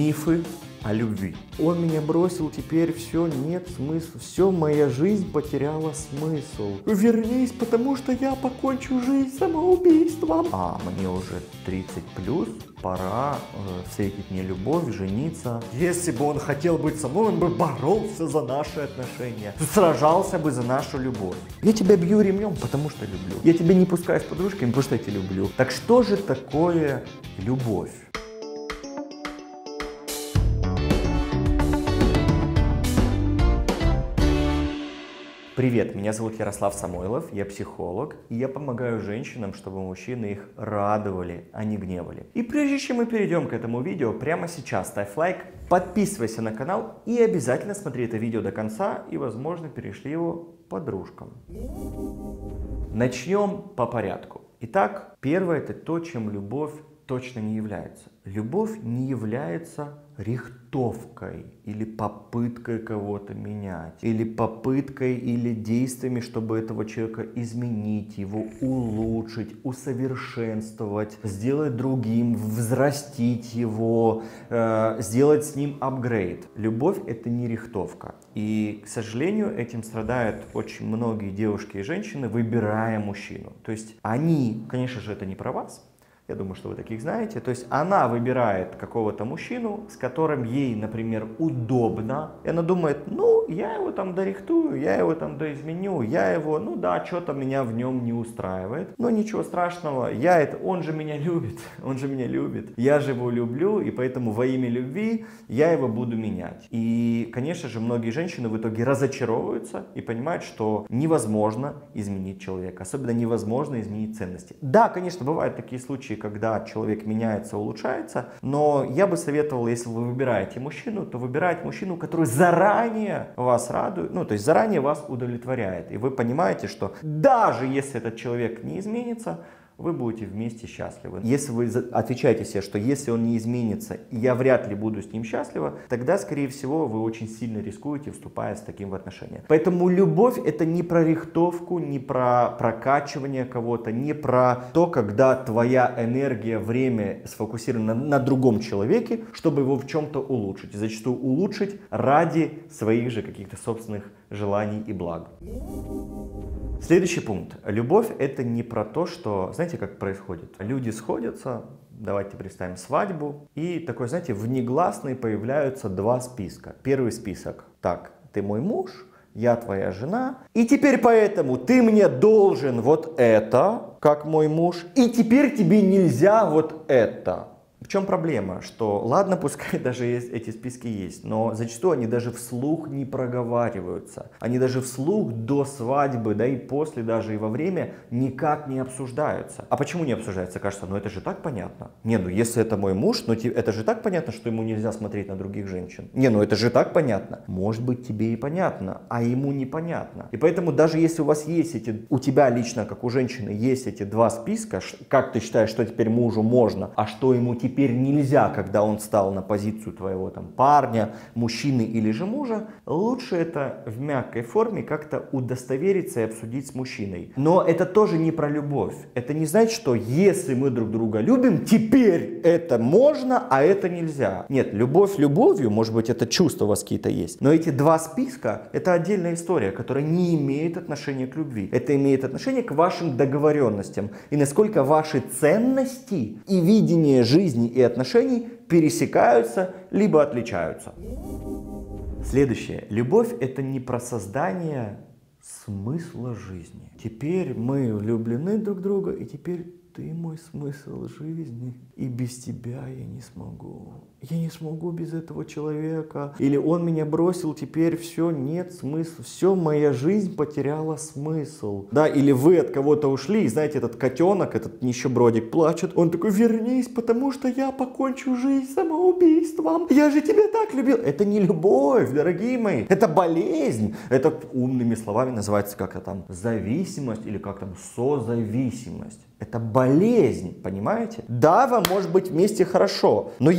Мифы о любви. Он меня бросил, теперь все, нет смысла. Все, моя жизнь потеряла смысл. Вернись, потому что я покончу жизнь самоубийством. А мне уже 30+, пора встретить мне любовь, жениться. Если бы он хотел быть со мной, он бы боролся за наши отношения. Сражался бы за нашу любовь. Я тебя бью ремнем, потому что люблю. Я тебя не пускаю с подружками, потому что я тебя люблю. Так что же такое любовь? Привет, меня зовут Ярослав Самойлов, я психолог, и я помогаю женщинам, чтобы мужчины их радовали, а не гневали. И прежде чем мы перейдем к этому видео, прямо сейчас ставь лайк, подписывайся на канал и обязательно смотри это видео до конца и, возможно, перешли его подружкам. Начнем по порядку. Итак, первое — это то, чем любовь точно не является. Любовь не является рихтовкой или попыткой кого-то менять, или попыткой или действиями, чтобы этого человека изменить, его улучшить, усовершенствовать, сделать другим, взрастить его, сделать с ним апгрейд. Любовь — это не рихтовка. И, к сожалению, этим страдают очень многие девушки и женщины, выбирая мужчину. То есть они, конечно же, это не про вас. Я думаю, что вы таких знаете. То есть она выбирает какого-то мужчину, с которым ей, например, удобно. И она думает, ну, я его там дорихтую, я его там доизменю, я его, ну да, что-то меня в нем не устраивает. Но ничего страшного, он же меня любит, он же меня любит. Я же его люблю, и поэтому во имя любви я его буду менять. И, конечно же, многие женщины в итоге разочаровываются и понимают, что невозможно изменить человека. Особенно невозможно изменить ценности. Да, конечно, бывают такие случаи, когда человек меняется, улучшается, но я бы советовал, если вы выбираете мужчину, то выбирать мужчину, который заранее вас радует, ну, то есть заранее вас удовлетворяет. И вы понимаете, что даже если этот человек не изменится, вы будете вместе счастливы. Если вы отвечаете себе, что если он не изменится, я вряд ли буду с ним счастлива, тогда, скорее всего, вы очень сильно рискуете, вступая с таким в отношения. Поэтому любовь — это не про рихтовку, не про прокачивание кого-то, не про то, когда твоя энергия, время сфокусирована на другом человеке, чтобы его в чем-то улучшить. И зачастую улучшить ради своих же каких-то собственных желаний и благ. Следующий пункт. Любовь — это не про то, что, знаете, как происходит? Люди сходятся, давайте представим свадьбу, и такой, знаете, внегласный появляются два списка. Первый список. Так, ты мой муж, я твоя жена, и теперь поэтому ты мне должен вот это, как мой муж, и теперь тебе нельзя вот это. В чем проблема? Что ладно, пускай даже эти списки есть, но зачастую они даже вслух не проговариваются. Они даже вслух до свадьбы, да и после даже и во время никак не обсуждаются. А почему не обсуждаются? Кажется, ну это же так понятно. Не, ну если это мой муж, ну это же так понятно, что ему нельзя смотреть на других женщин. Не, ну это же так понятно. Может быть, тебе и понятно, а ему непонятно. И поэтому даже если у вас есть у тебя лично, как у женщины, есть эти два списка, как ты считаешь, что теперь мужу можно, а что ему теперь нельзя, когда он стал на позицию твоего там парня, мужчины или же мужа, лучше это в мягкой форме как-то удостовериться и обсудить с мужчиной. Но это тоже не про любовь. Это не значит, что если мы друг друга любим, теперь это можно, а это нельзя. Нет, любовь любовью, может быть, это чувство у вас какие-то есть. Но эти два списка — это отдельная история, которая не имеет отношения к любви. Это имеет отношение к вашим договоренностям. И насколько ваши ценности и видение жизни и отношений пересекаются, либо отличаются. Следующее. Любовь — это не про создание смысла жизни. Теперь мы влюблены друг в друга, и теперь ты мой смысл жизни, и без тебя я не смогу. Я не смогу без этого человека. Или он меня бросил, теперь все, нет смысла. Все, моя жизнь потеряла смысл. Да, или вы от кого-то ушли, и знаете, этот котенок, этот нищебродик плачет. Он такой, вернись, потому что я покончу жизнь самоубийством. Я же тебя так любил. Это не любовь, дорогие мои. Это болезнь. Это умными словами называется как-то там зависимость или как там созависимость. Это болезнь, понимаете? Да, вам может быть вместе хорошо, но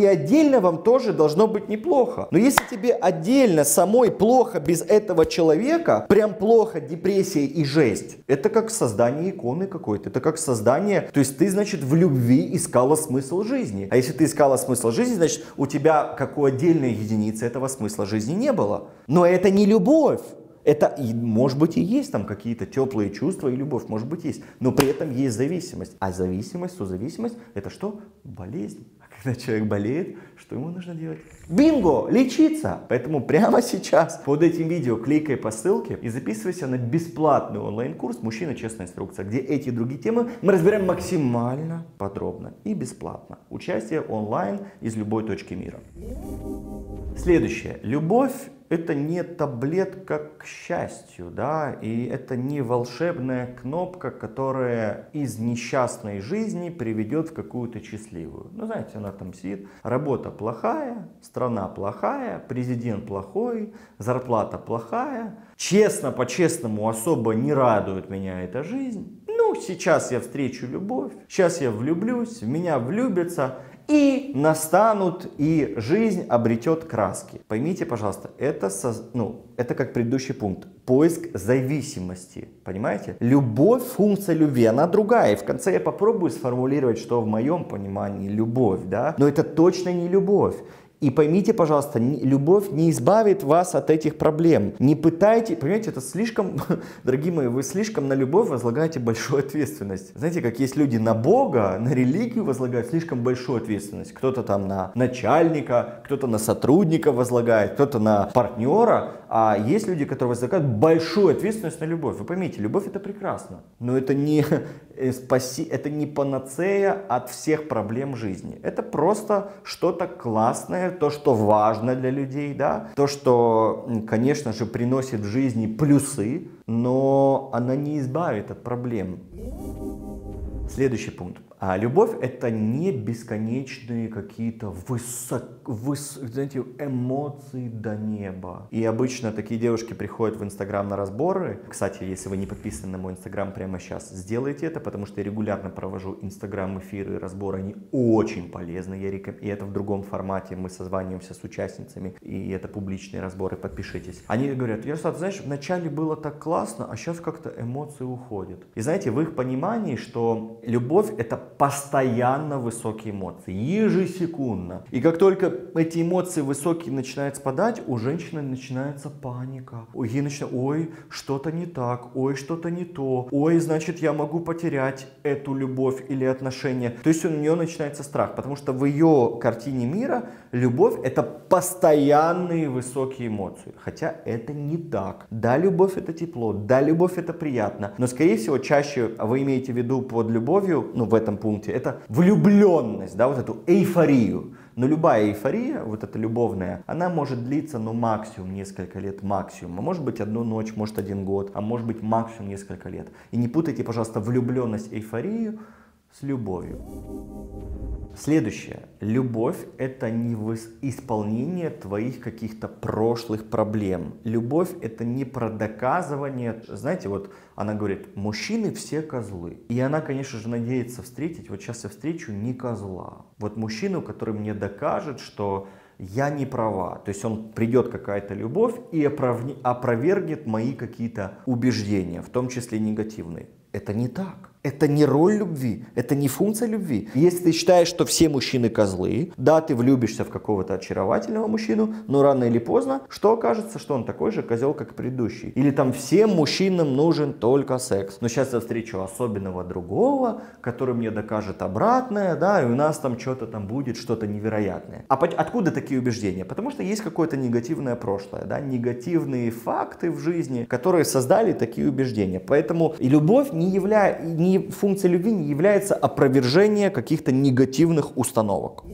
и отдельно вам тоже должно быть неплохо. Но если тебе отдельно самой плохо без этого человека, прям плохо, депрессия и жесть, это как создание иконы какой-то, это как создание, то есть ты, значит, в любви искала смысл жизни. А если ты искала смысл жизни, значит, у тебя, как у отдельной единицы, этого смысла жизни не было. Но это не любовь. Это, может быть, и есть там какие-то теплые чувства и любовь, может быть, есть. Но при этом есть зависимость. А зависимость, созависимость, это что? Болезнь. А когда человек болеет, что ему нужно делать? Бинго! Лечиться! Поэтому прямо сейчас под этим видео кликай по ссылке и записывайся на бесплатный онлайн-курс «Мужчина. Честная инструкция», где эти и другие темы мы разбираем максимально подробно и бесплатно. Участие онлайн из любой точки мира. Следующее. Любовь — это не таблетка к счастью, да, и это не волшебная кнопка, которая из несчастной жизни приведет в какую-то счастливую. Ну, знаете, она там сидит, работа плохая, страна плохая, президент плохой, зарплата плохая. Честно, по-честному, особо не радует меня эта жизнь. Ну, сейчас я встречу любовь, сейчас я влюблюсь, в меня влюбятся. И настанут, и жизнь обретет краски. Поймите, пожалуйста, это как предыдущий пункт. Поиск зависимости. Понимаете? Любовь, функция любви, она другая. И в конце я попробую сформулировать, что в моем понимании любовь, да? Но это точно не любовь. И поймите, пожалуйста, любовь не избавит вас от этих проблем. Не пытайтесь, понимаете, это слишком, дорогие мои, вы слишком на любовь возлагаете большую ответственность. Знаете, как есть люди на Бога, на религию возлагают слишком большую ответственность. Кто-то там на начальника, кто-то на сотрудника возлагает, кто-то на партнера. А есть люди, которые возлагают большую ответственность на любовь. Вы поймите, любовь — это прекрасно, но это не панацея от всех проблем жизни. Это просто что-то классное, то, что важно для людей, да? То, что, конечно же, приносит в жизни плюсы, но она не избавит от проблем. Следующий пункт. А любовь — это не бесконечные какие-то знаете, эмоции до неба. И обычно такие девушки приходят в Инстаграм на разборы. Кстати, если вы не подписаны на мой Инстаграм прямо сейчас, сделайте это, потому что я регулярно провожу Инстаграм-эфиры, разборы. Они очень полезны. И это в другом формате. Мы созваниваемся с участницами, и это публичные разборы. Подпишитесь. Они говорят: Ярослав, знаешь, вначале было так классно, а сейчас как-то эмоции уходят. И знаете, в их понимании, что любовь — это постоянно высокие эмоции, ежесекундно. И как только эти эмоции высокие начинают спадать, у женщины начинается паника. Ой, что-то не так, ой, что-то не то, ой, значит, я могу потерять эту любовь или отношения. То есть у нее начинается страх, потому что в ее картине мира любовь — это постоянные высокие эмоции. Хотя это не так. Да, любовь — это тепло, да, любовь — это приятно, но, скорее всего, чаще вы имеете в виду под любовью, ну, в этом пункте, это влюбленность, да, вот эту эйфорию. Но любая эйфория, вот эта любовная, она может длиться, ну, максимум несколько лет, максимум. А может быть одну ночь, может 1 год, а может быть максимум несколько лет. И не путайте, пожалуйста, влюбленность, эйфорию с любовью. Следующее. Любовь — это не исполнение твоих каких-то прошлых проблем. Любовь — это не про доказывание. Знаете, вот она говорит: мужчины все козлы. И она, конечно же, надеется встретить, вот сейчас я встречу не козла. Вот мужчину, который мне докажет, что я не права. То есть он придет, какая-то любовь, и опровергнет мои какие-то убеждения, в том числе негативные. Это не так. Это не роль любви, это не функция любви. Если ты считаешь, что все мужчины козлы, да, ты влюбишься в какого-то очаровательного мужчину, но рано или поздно, что окажется, что он такой же козел, как предыдущий. Или там всем мужчинам нужен только секс. Но сейчас я встречу особенного другого, который мне докажет обратное, да, и у нас там что-то там будет, что-то невероятное. А откуда такие убеждения? Потому что есть какое-то негативное прошлое, да, негативные факты в жизни, которые создали такие убеждения. Поэтому и любовь функция любви не является опровержение каких-то негативных установок.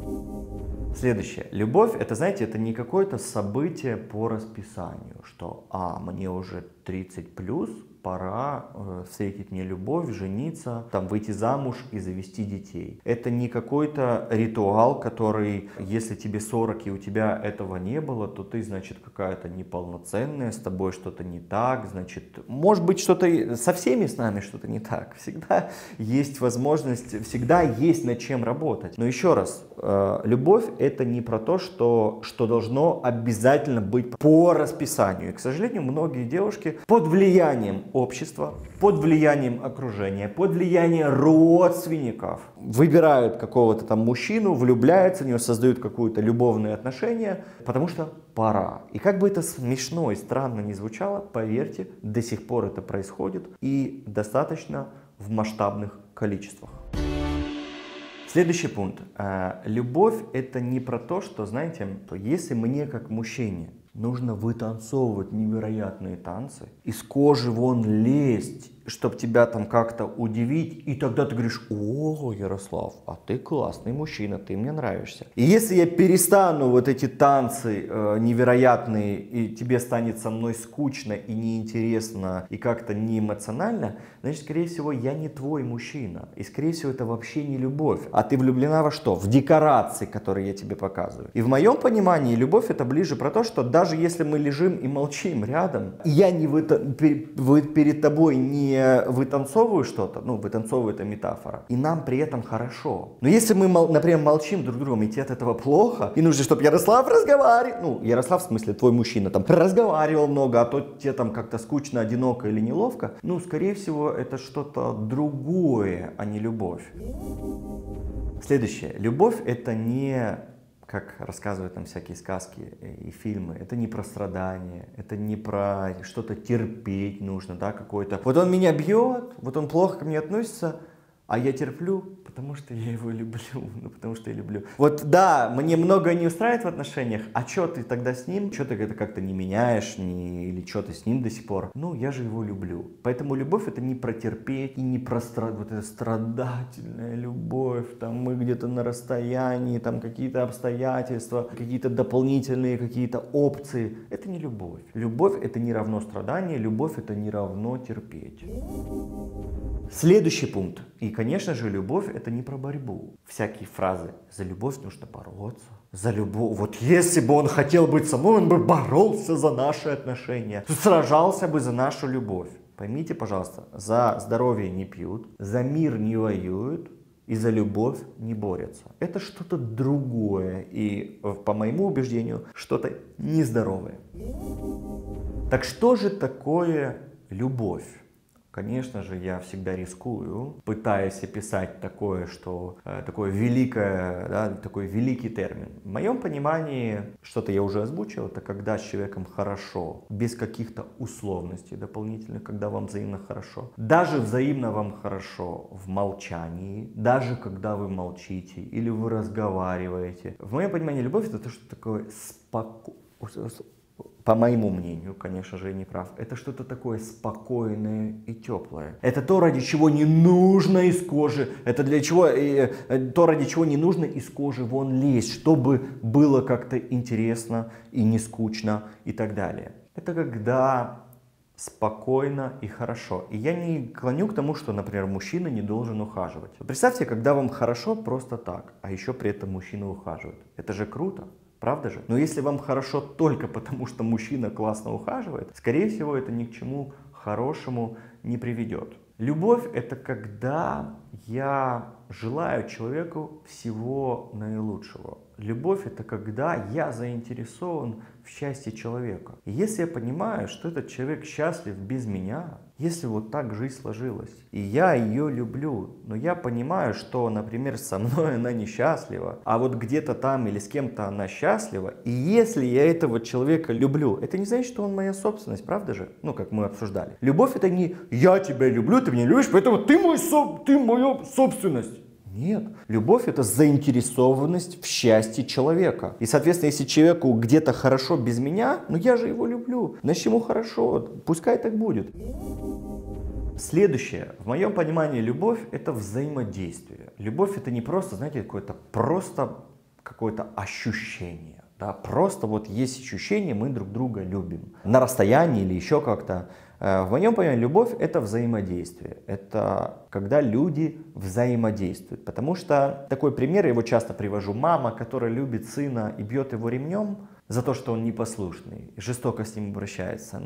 Следующее. Любовь — это, знаете, это не какое-то событие по расписанию, что мне уже 30+, пора встретить мне любовь, жениться, там, выйти замуж и завести детей. Это не какой-то ритуал, который, если тебе 40 и у тебя этого не было, то ты, значит, какая-то неполноценная, с тобой что-то не так, значит, может быть, что-то со всеми с нами что-то не так. Всегда есть возможность, всегда есть над чем работать. Но еще раз, любовь это не про то, что должно обязательно быть по расписанию. И, к сожалению, многие девушки под влиянием общества, под влиянием окружения, под влиянием родственников выбирают какого-то там мужчину, влюбляются в него, создают какие-то любовные отношения, потому что пора. И как бы это смешно и странно ни звучало, поверьте, до сих пор это происходит и достаточно в масштабных количествах. Следующий пункт. Любовь это не про то, что, знаете, если мне как мужчине нужно вытанцовывать невероятные танцы, из кожи вон лезть, чтобы тебя там как-то удивить, и тогда ты говоришь: о, Ярослав, а ты классный мужчина, ты мне нравишься. И если я перестану вот эти танцы невероятные, и тебе станет со мной скучно и неинтересно, и как-то не эмоционально, значит, скорее всего, я не твой мужчина. И, скорее всего, это вообще не любовь. А ты влюблена во что? В декорации, которые я тебе показываю. И в моем понимании любовь это ближе про то, что даже если мы лежим и молчим рядом, и я перед тобой не вытанцовываю что-то, ну, вытанцовываю это метафора, и нам при этом хорошо. Но если мы, например, молчим друг с другом, и тебе от этого плохо, и нужно, чтобы Ярослав разговаривал, ну, Ярослав, в смысле, твой мужчина, там, разговаривал много, а то тебе там как-то скучно, одиноко или неловко, ну, скорее всего, это что-то другое, а не любовь. Следующее. Любовь это не, как рассказывают там всякие сказки и фильмы, это не про страдания, это не про что-то терпеть нужно, да, какое-то. Вот он меня бьет, вот он плохо ко мне относится, а я терплю, потому что я его люблю, ну потому что я люблю. Вот да, мне многое не устраивает в отношениях, а что ты тогда с ним? Что ты это как-то не меняешь, или что ты с ним до сих пор? Ну, я же его люблю. Поэтому любовь это не про терпеть и не про вот эта страдательная любовь, там мы где-то на расстоянии, там какие-то обстоятельства, какие-то дополнительные какие-то опции. Это не любовь. Любовь это не равно страдание, любовь это не равно терпеть. Следующий пункт. И, конечно же, любовь это не про борьбу. Всякие фразы: за любовь нужно бороться, за любовь. Вот если бы он хотел быть со мной, он бы боролся за наши отношения, сражался бы за нашу любовь. Поймите, пожалуйста, за здоровье не пьют, за мир не воюют и за любовь не борются. Это что-то другое и, по моему убеждению, что-то нездоровое. Так что же такое любовь? Конечно же, я всегда рискую, пытаясь описать такое, что такое великое, да, такой великий термин. В моем понимании, что-то я уже озвучил, это когда с человеком хорошо, без каких-то условностей дополнительных, когда вам взаимно хорошо. Даже взаимно вам хорошо в молчании, даже когда вы молчите или вы разговариваете. В моем понимании, любовь это то, что такое спокойно. По моему мнению, конечно же, я не прав, это что-то такое спокойное и теплое. Это то, ради чего не нужно из кожи, это для чего, то, ради чего не нужно из кожи вон лезть, чтобы было как-то интересно и не скучно и так далее. Это когда спокойно и хорошо. И я не клоню к тому, что, например, мужчина не должен ухаживать. Представьте, когда вам хорошо просто так, а еще при этом мужчина ухаживает. Это же круто. Правда же? Но если вам хорошо только потому, что мужчина классно ухаживает, скорее всего, это ни к чему хорошему не приведет. Любовь – это когда я желаю человеку всего наилучшего. Любовь – это когда я заинтересован в счастье человека. И если я понимаю, что этот человек счастлив без меня, если вот так жизнь сложилась, и я ее люблю, но я понимаю, что, например, со мной она несчастлива, а вот где-то там или с кем-то она счастлива, и если я этого человека люблю, это не значит, что он моя собственность, правда же? Ну, как мы обсуждали. Любовь это не «я тебя люблю, ты меня любишь, поэтому ты моя собственность». Нет. Любовь это заинтересованность в счастье человека. И, соответственно, если человеку где-то хорошо без меня, ну я же его люблю, значит ему хорошо, пускай так будет. Следующее. В моем понимании любовь это взаимодействие. Любовь это не просто, знаете, какое-то ощущение. Да, просто вот есть ощущение, мы друг друга любим. На расстоянии или еще как-то. В моем понимании любовь — это взаимодействие. Это когда люди взаимодействуют. Потому что такой пример, я его часто привожу. Мама, которая любит сына и бьет его ремнем за то, что он непослушный, жестоко с ним обращается.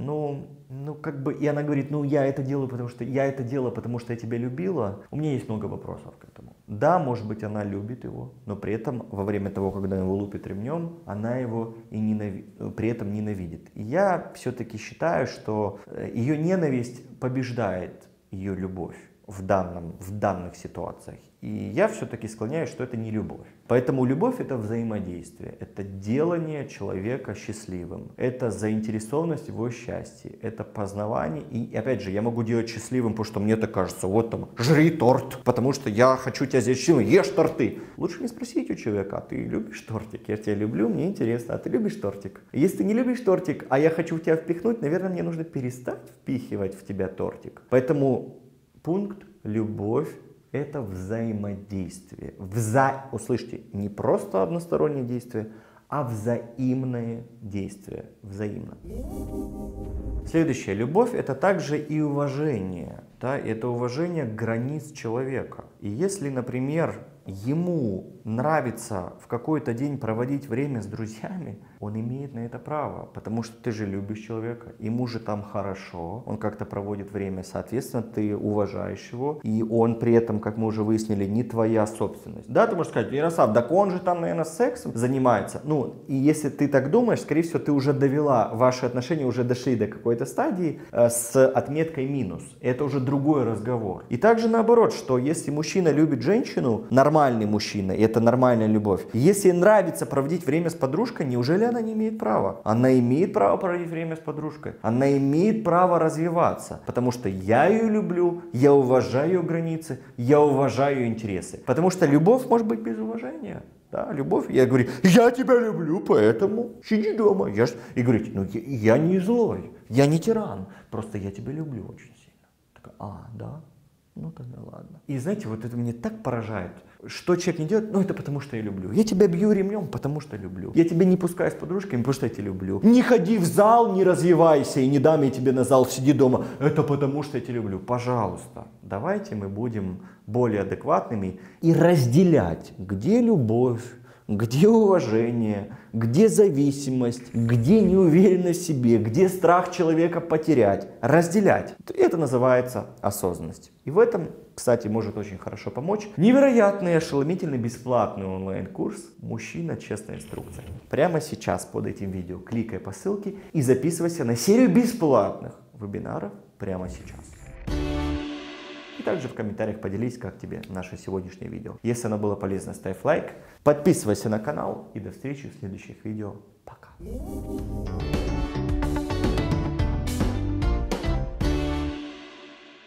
И она говорит, я это делаю, потому что я тебя любила. У меня есть много вопросов к этому. Да, может быть, она любит его, но при этом во время того, когда его лупит ремнем, она его при этом ненавидит. И я все-таки считаю, что ее ненависть побеждает ее любовь в данных ситуациях. И я все-таки склоняюсь, что это не любовь. Поэтому любовь — это взаимодействие, это делание человека счастливым, это заинтересованность в его счастье, это познавание. И опять же, я могу делать счастливым, потому что мне так кажется, вот там, жри торт, потому что я хочу тебя сделать счастливым, ешь торты. Лучше не спросить у человека, а ты любишь тортик? Я тебя люблю, мне интересно, а ты любишь тортик? Если ты не любишь тортик, а я хочу в тебя впихнуть, наверное, мне нужно перестать впихивать в тебя тортик. Поэтому пункт любовь — это взаимодействие. Услышьте, не просто одностороннее действие, а взаимное действие. Взаимно. Следующее. Любовь — это также и уважение. Да? Это уважение границ человека. И если, например, ему нравится в какой-то день проводить время с друзьями, он имеет на это право, потому что ты же любишь человека, ему же там хорошо, он как-то проводит время, соответственно, ты уважаешь его, и он при этом, как мы уже выяснили, не твоя собственность. Да, ты можешь сказать, Ярослав, так он же там, наверное, сексом занимается. И если ты так думаешь, скорее всего, ты уже довела, ваши отношения уже дошли до какой-то стадии с отметкой минус. Это уже другой разговор. И также наоборот, что если мужчина любит женщину, нормальный мужчина, и это нормальная любовь. Если нравится проводить время с подружкой, неужели она не имеет права? Она имеет право проводить время с подружкой. Она имеет право развиваться. Потому что я ее люблю, я уважаю ее границы, я уважаю ее интересы. Потому что любовь может быть без уважения. Да, любовь. Я говорю, я тебя люблю, поэтому сиди дома. И говорите, я не злой, я не тиран, просто я тебя люблю очень сильно. Такая, да? Тогда ладно. И знаете, вот это меня так поражает. Что человек не делает? Это потому что я люблю. Я тебя бью ремнем, потому что люблю. Я тебя не пускаю с подружками, потому что я тебя люблю. Не ходи в зал, не развивайся, и не дам я тебе на зал, сиди дома. Это потому что я тебя люблю. Пожалуйста, давайте мы будем более адекватными и разделять, где любовь, где уважение, где зависимость, где неуверенность в себе, где страх человека потерять. Разделять. Это называется осознанность. И в этом, кстати, может очень хорошо помочь невероятный, ошеломительный, бесплатный онлайн-курс «Мужчина. Честная инструкция». Прямо сейчас под этим видео кликай по ссылке и записывайся на серию бесплатных вебинаров прямо сейчас. И также в комментариях поделись, как тебе наше сегодняшнее видео. Если оно было полезно, ставь лайк, подписывайся на канал и до встречи в следующих видео. Пока.